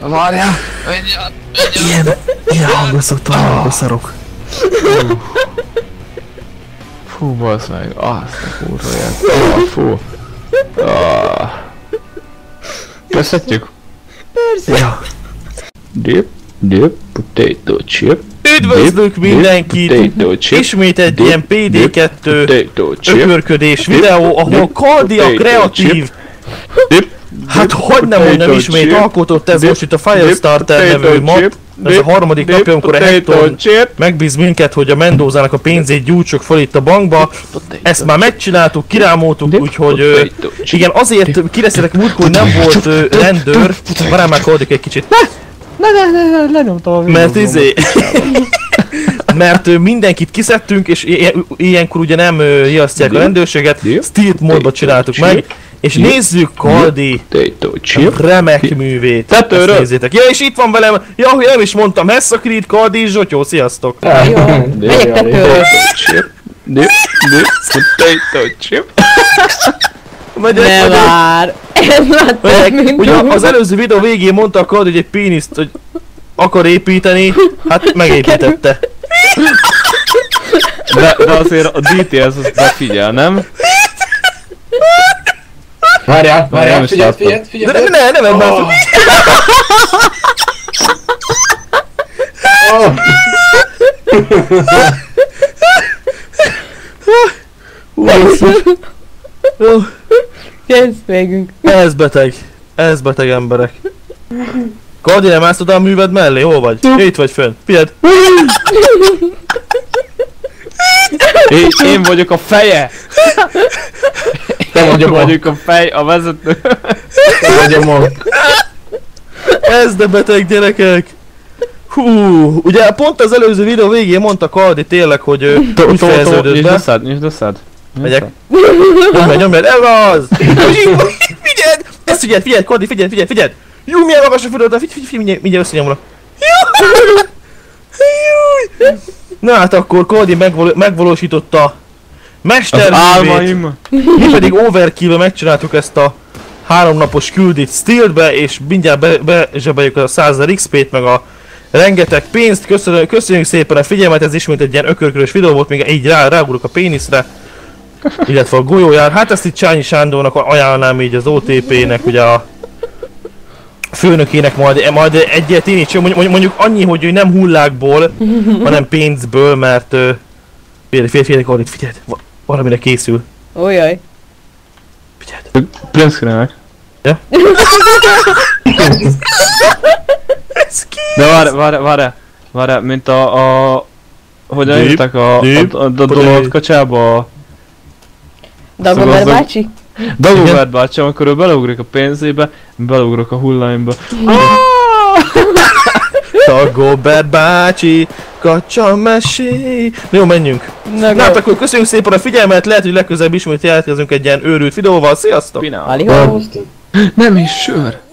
Várjál! Ilyen hangra szoktam hallani a szarok. Fú, bassz meg, azt a kurvaját. Fú. Kezdhetjük? Persze. Ja. Dip, potato chip. Üdvözlök mindenkit! Ismét egy ilyen PD2 ökörködés videó, ahol Kaldi a kreatív. Hát hogy nem mondjam, ismét alkotott ez most itt a Firestarter nevű map. Ez a harmadik napja, amikor a Hector megbíz minket, hogy a Mendozának a pénzét gyújtsuk fel itt a bankba. Ezt már megcsináltuk, kirámoltuk, úgyhogy igen, azért kireszélek múltkor, hogy nem volt rendőr. Várjál már Kaldik egy kicsit. Lenyomtam a mert mert mindenkit kiszedtünk, és ilyenkor ugye nem riasztják a rendőrséget, Stealth módba csináltuk meg, és nézzük Kaldi remek művét. Tetőről! Nézzétek. Ja, és itt van velem, ja, hogy nem is mondtam, Hessakrit, Kaldi és Zsotyó, sziasztok! Jó, megyek tetőről! Potato chip. Ne vár! Ez már ugye az előző videó végén mondta a Kaldi, hogy egy péniszt, hogy akar építeni, hát megépítette. De azért a DTS az befigyel, nem? Várjál, figyelj! De nem már. Kezd végünk. Ez beteg emberek. Kaldi, nem állsz oda a műved mellé? Hol vagy? Itt vagy fönn. Figyeld! Én vagyok a feje! Te vagyok a fej, a vezető. Te vagy a mag. Ez de beteg gyerekek! Hú, ugye pont az előző videó végén mondta Kaldi tényleg, hogy úgy fejeződött be. Nyisd összed. Megyek. Nyomjad, ez az! Figyeld! Ezt figyeld, Kaldi, figyeld! Jú, milyen magas a fölöd, figyelj, mindjárt összenyomlak. Na hát akkor Kaldi megvalósította mesterművét. Mi pedig overkill-be megcsináltuk ezt a 3 napos küldit Stealth-be, és mindjárt bezsebeljük a 100 000 XP-t, meg a rengeteg pénzt. Köszönjük szépen a figyelmet, ez ismét egy ilyen ökörkörös videó volt, még így rágulok a péniszre, illetve a golyójára. Hát ezt itt Csányi Sándornak ajánlnám így az OTP-nek, ugye a főnökének majd egyet én is, mondjuk annyi, hogy ő nem hullákból, hanem pénzből, mert figyelj, figyeld, valamire készül. Ójaj. Figyeld. Printszkrinek. Ja? Ez ki? De várj, mint hogyan írtak a dolgot kacsába? Dagobert bácsi? Dagobert bácsi, amikor ő beleugrik a pénzébe, beleugrok a hulláimba. Dagobert bácsi, kacsa mesé. Jó, menjünk. Na hát akkor köszönjük szépen a figyelmet, lehet, hogy legközelebb ismét jelentkezünk egy ilyen őrült videóval. Sziasztok! Nem is sör!